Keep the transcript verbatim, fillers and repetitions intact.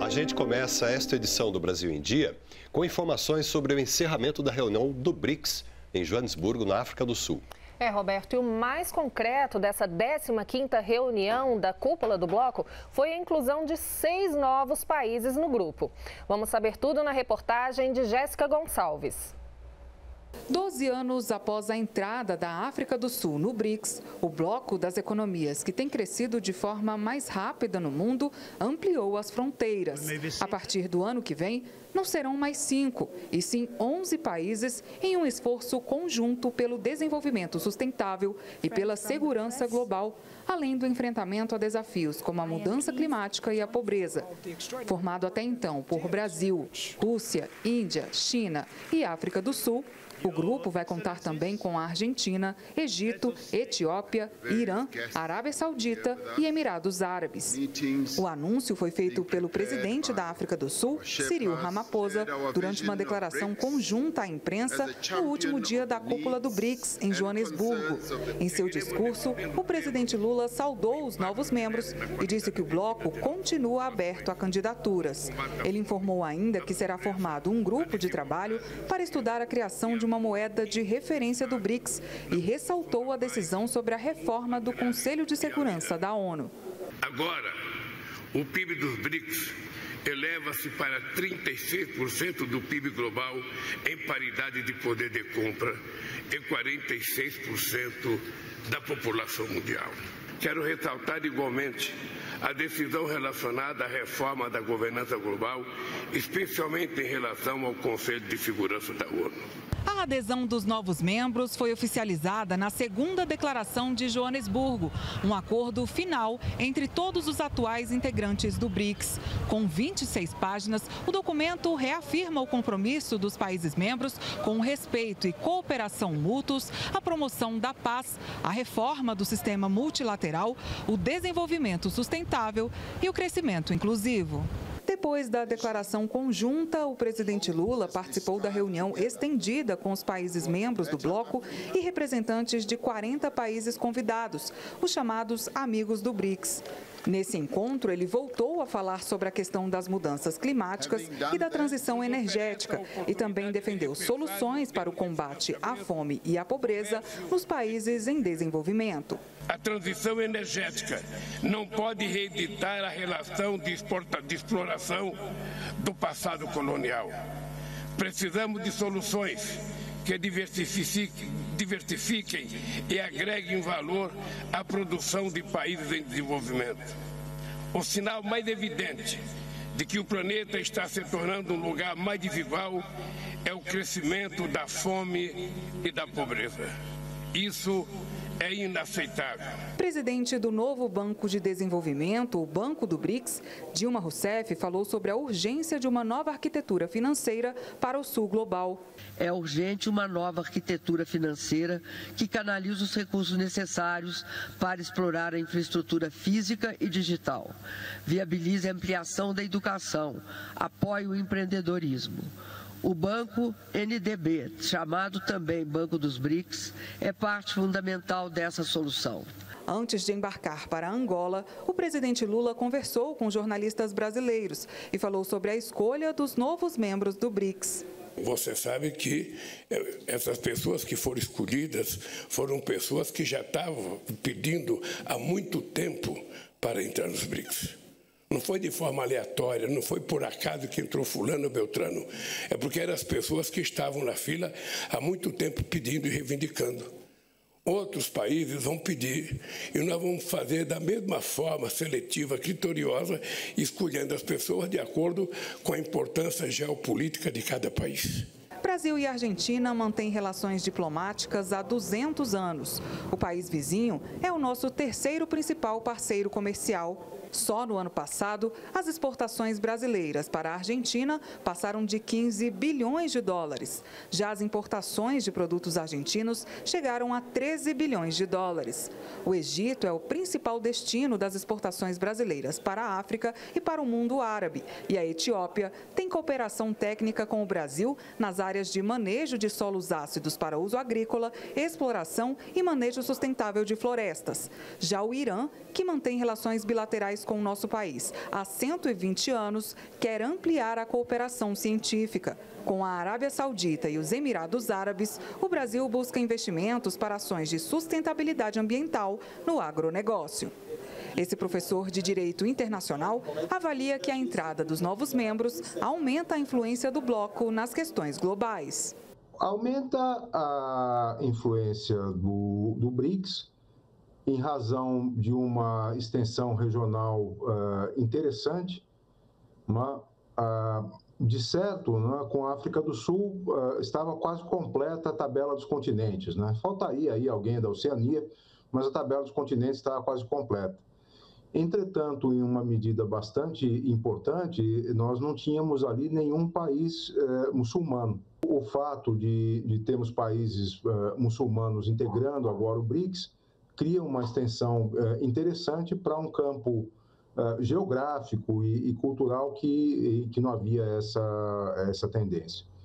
gente começa esta edição do Brasil em Dia com informações sobre o encerramento da reunião do BRICS em Joanesburgo, na África do Sul. É, Roberto, e o mais concreto dessa décima quinta reunião da cúpula do bloco foi a inclusão de seis novos países no grupo. Vamos saber tudo na reportagem de Jéssica Gonçalves. Doze anos após a entrada da África do Sul no BRICS, o bloco das economias que tem crescido de forma mais rápida no mundo ampliou as fronteiras. A partir do ano que vem, não serão mais cinco, e sim onze países em um esforço conjunto pelo desenvolvimento sustentável e pela segurança global, além do enfrentamento a desafios como a mudança climática e a pobreza. Formado até então por Brasil, Rússia, Índia, China e África do Sul, o grupo vai contar também com a Argentina, Egito, Etiópia, Irã, Arábia Saudita e Emirados Árabes. O anúncio foi feito pelo presidente da África do Sul, Cyril Ramaphosa, durante uma declaração conjunta à imprensa no último dia da cúpula do BRICS, em Joanesburgo. Em seu discurso, o presidente Lula saudou os novos membros e disse que o bloco continua aberto a candidaturas. Ele informou ainda que será formado um grupo de trabalho para estudar a criação de uma moeda de referência do BRICS e ressaltou a decisão sobre a reforma do Conselho de Segurança da ONU. Agora, o P I B dos BRICS eleva-se para trinta e seis por cento do P I B global em paridade de poder de compra e quarenta e seis por cento da população mundial. Quero ressaltar igualmente a decisão relacionada à reforma da governança global, especialmente em relação ao Conselho de Segurança da ONU. A adesão dos novos membros foi oficializada na segunda declaração de Joanesburgo, um acordo final entre todos os atuais integrantes do BRICS. Com vinte e seis páginas, o documento reafirma o compromisso dos países membros com o respeito e cooperação mútuos, a promoção da paz, a reforma do sistema multilateral, o desenvolvimento sustentável e o crescimento inclusivo. Depois da declaração conjunta, o presidente Lula participou da reunião estendida com os países membros do bloco e representantes de quarenta países convidados, os chamados amigos do BRICS. Nesse encontro, ele voltou a falar sobre a questão das mudanças climáticas e da transição energética e também defendeu soluções para o combate à fome e à pobreza nos países em desenvolvimento. A transição energética não pode reeditar a relação de, exporta, de exploração do passado colonial. Precisamos de soluções que diversifiquem, diversifiquem e agreguem valor à produção de países em desenvolvimento. O sinal mais evidente de que o planeta está se tornando um lugar mais desigual é o crescimento da fome e da pobreza. Isso é inaceitável. Presidente do novo Banco de Desenvolvimento, o Banco do BRICS, Dilma Rousseff, falou sobre a urgência de uma nova arquitetura financeira para o Sul global. É urgente uma nova arquitetura financeira que canalize os recursos necessários para explorar a infraestrutura física e digital, viabilize a ampliação da educação, apoie o empreendedorismo. O Banco N D B, chamado também Banco dos BRICS, é parte fundamental dessa solução. Antes de embarcar para Angola, o presidente Lula conversou com jornalistas brasileiros e falou sobre a escolha dos novos membros do BRICS. Você sabe que essas pessoas que foram escolhidas foram pessoas que já estavam pedindo há muito tempo para entrar nos BRICS. Não foi de forma aleatória, não foi por acaso que entrou fulano ou beltrano. É porque eram as pessoas que estavam na fila há muito tempo pedindo e reivindicando. Outros países vão pedir e nós vamos fazer da mesma forma seletiva, criteriosa, escolhendo as pessoas de acordo com a importância geopolítica de cada país. Brasil e Argentina mantêm relações diplomáticas há duzentos anos. O país vizinho é o nosso terceiro principal parceiro comercial. Só no ano passado, as exportações brasileiras para a Argentina passaram de quinze bilhões de dólares. Já as importações de produtos argentinos chegaram a treze bilhões de dólares. O Egito é o principal destino das exportações brasileiras para a África e para o mundo árabe. E a Etiópia tem cooperação técnica com o Brasil nas áreas de manejo de solos ácidos para uso agrícola, exploração e manejo sustentável de florestas. Já o Irã, que mantém relações bilaterais faz com o nosso país há cento e vinte anos, quer ampliar a cooperação científica. Com a Arábia Saudita e os Emirados Árabes, o Brasil busca investimentos para ações de sustentabilidade ambiental no agronegócio. Esse professor de Direito Internacional avalia que a entrada dos novos membros aumenta a influência do bloco nas questões globais. Aumenta a influência do, do BRICS em razão de uma extensão regional uh, interessante, uma, uh, de certo, né, com a África do Sul uh, estava quase completa a tabela dos continentes, né? Faltaria aí alguém da Oceania, mas a tabela dos continentes estava quase completa. Entretanto, em uma medida bastante importante, nós não tínhamos ali nenhum país eh, muçulmano. O fato de, de termos países eh, muçulmanos integrando agora o BRICS cria uma extensão eh, interessante para um campo eh, geográfico e, e cultural que, que não havia essa, essa tendência.